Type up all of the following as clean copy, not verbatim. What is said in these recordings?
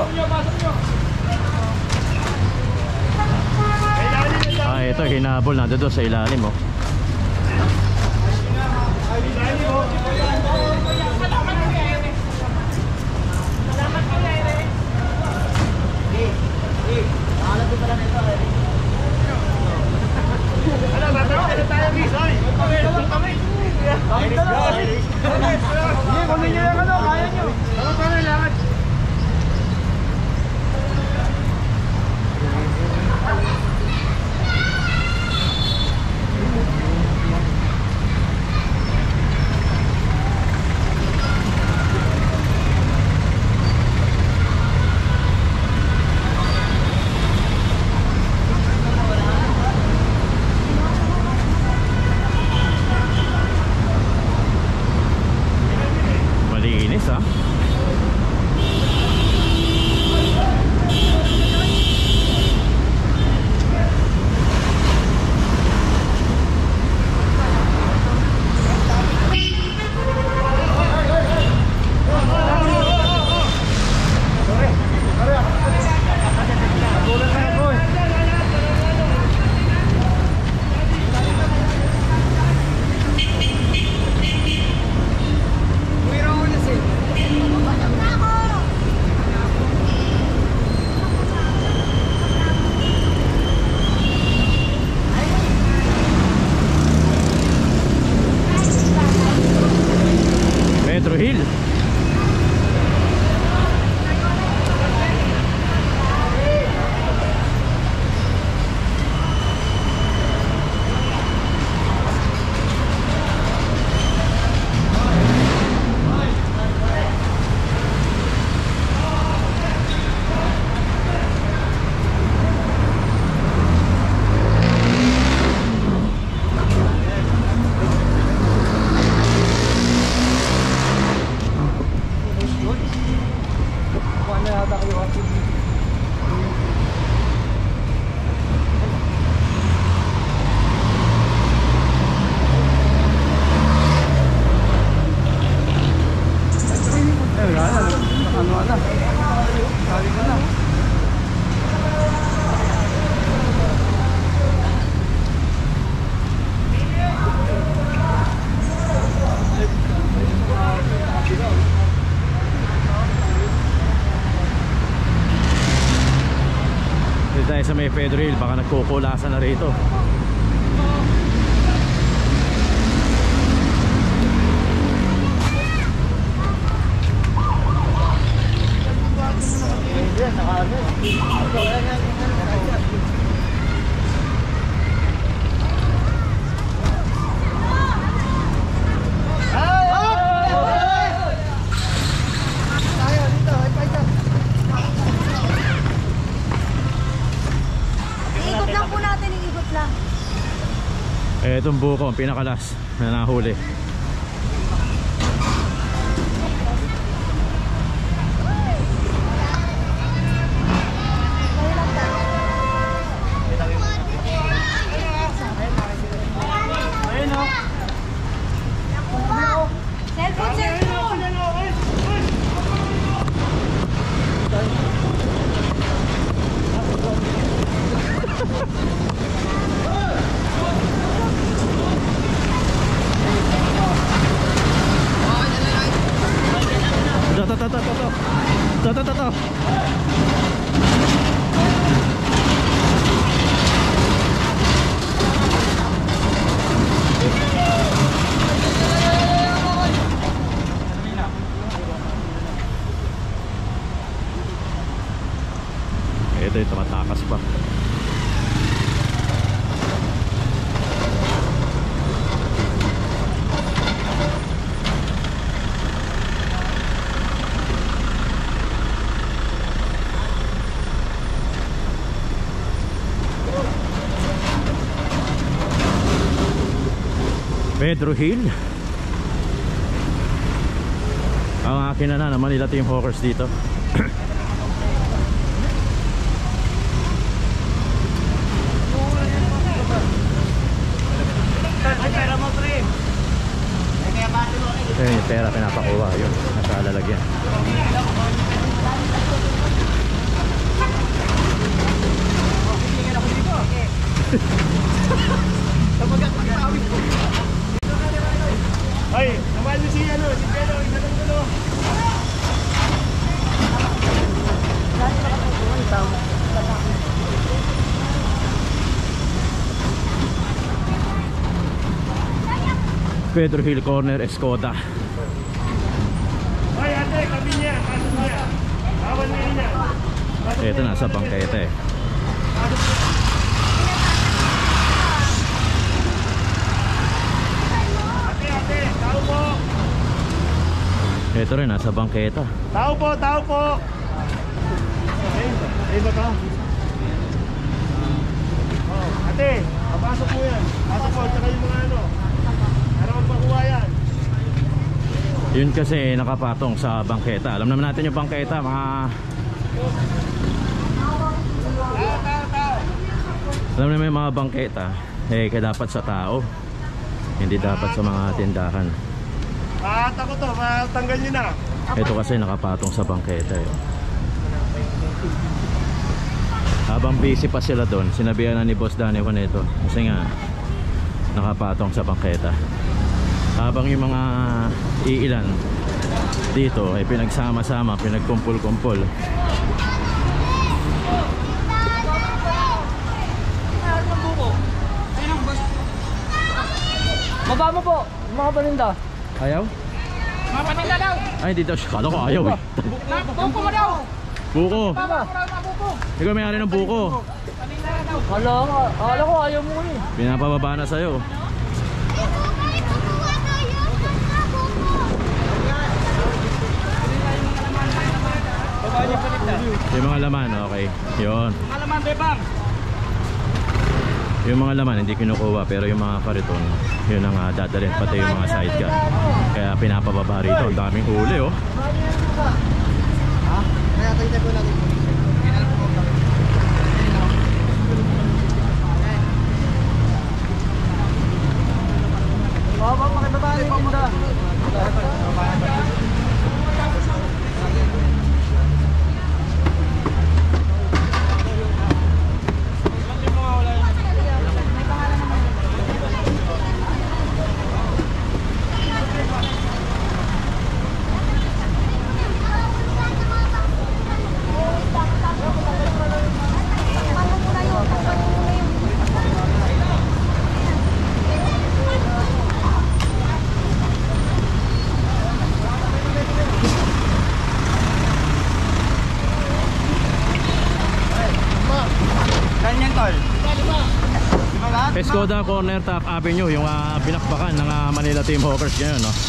Ah, ito hinabol na doon sa ilalim oh. Malinis ah. Metro Hill. Dahil sa may Pedro Hill, baka nagkukulasan na rito. Itong buko ang pinakalas na nahuli. Ito. Ito tumatakas pa. Pedro Hill. Ang akin na naman nila Team Hawkers dito. Yung pera pinapakuha yun, nasa lalagyan. Ay, naman niyo si ano, si Pedro, itanong ko no. Pedro Hill Corner, Escoda. Ay, ate, kami niya, kaso niya. Awan niya niya. Ito nasa bangketa eh. Ate, tao po. Ito rin nasa bangketa. Tao po, tao po. Ay ba ka? Oh, ate, papasok mo yan. Pasok po, tsaka yung mga ano. Para magpakuha yan. Yun kasi nakapatong sa bangketa. Alam naman natin yung bangketa, mga... Alam naman yung mga bangketa, eh kaya dapat sa tao, hindi dapat sa mga tindahan. Ako to, matanggal nyo na. Ito kasi nakapatong sa bangketa eh. Habang busy pa sila doon, sinabihan na ni Boss Danny ko nito kasi nga nakapatong sa bangketa. Habang yung mga iilan dito ay pinagsama-sama, pinagkumpul-kumpul. Baba mo po, mga paninda. Ayaw? Mga paninda daw. Ay, hindi daw siya. Kala ko ayaw eh. Buko mo daw. Buko. Baba. Ikaw may-ari ng buko. Kala ko ayaw mo eh. Pinapababa na sa'yo. Yung mga laman, okay. Yun. Mga laman, bebang. Yung mga laman hindi kinukuha, pero yung mga kariton, yun ang dadalhin, pati yung mga sidecar. Kaya pinapababa rito. Ang daming huli oh. Kaya tayo na po natin. Baba, makibaba rin tinda. Escoda Corner, Top Avenue, yung binakbakan ng Manila Team Hawkers ngayon, no?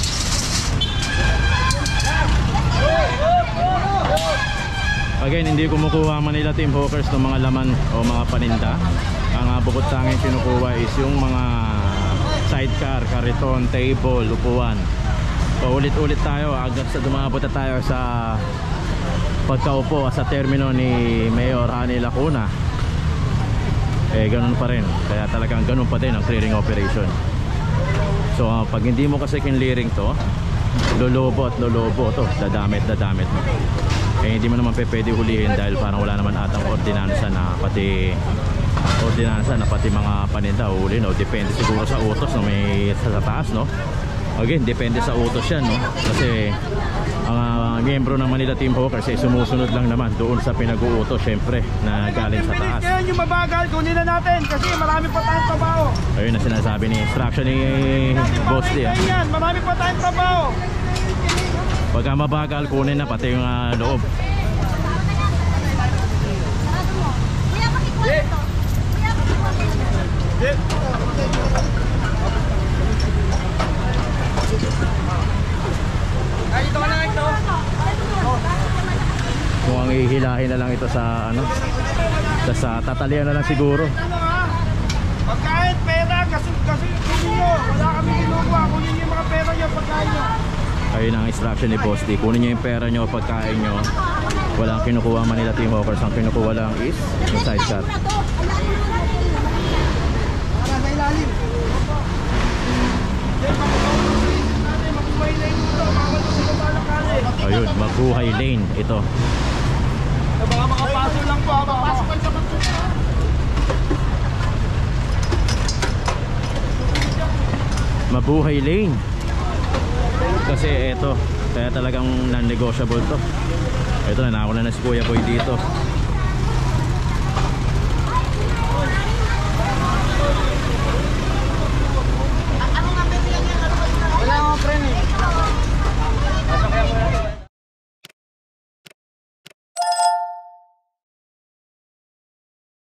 Again, hindi kumukuha ang Manila Team Hawkers ng mga laman o mga paninda. Ang bukod sa akin kinukuha is yung mga sidecar, kariton, table, upuan. Paulit-ulit tayo hanggang sa dumabot na tayo sa pagkaupo sa termino ni Mayor Hani Lacuna. Eh ganun pa rin, kaya talagang ganun pa din ang clearing operation. So pag hindi mo kasi kinlearing to, lolobo at lolobo to, dadamit mo. Eh hindi mo naman pwede hulihin dahil parang wala naman atang ordinansa na pati mga paninda hulihin, no? Depende siguro sa utos no, may sa taas, no? Again, depende sa utos yan, no? Kasi ang miyembro ng Manila Team Hawkers ay sumusunod lang naman doon sa pinag-uutos, syempre, na galing sa taas. Ngayon yung mabagal, kunin na natin kasi marami pa tayong trabaho. Ayun na sinasabi ni instruction ni Boss D. Marami pa tayong trabaho. Pagka mabagal, kunin na pati yung loob. Mukhang ihilahin na lang ito sa ano, sa tatalian na lang siguro. Pagkain, pera, kasi kunin nyo. Wala kami kinukuha, kunin nyo yung mga pera nyo, pagkain nyo. Ayun ang instruction ni Boss D. Kunin nyo yung pera nyo, pagkain nyo. Walang kinukuha ang Manila Team Hawkers. Ang kinukuha lang is yung sidecar. Ayun, Mabuhay Lane ito. Baka makapasok lang po. Makapasok lang sa Mabuhay Lane. Kasi eto, kaya talagang non-negotiable to. Ito na, nakakuha na si Kuya Boy dito.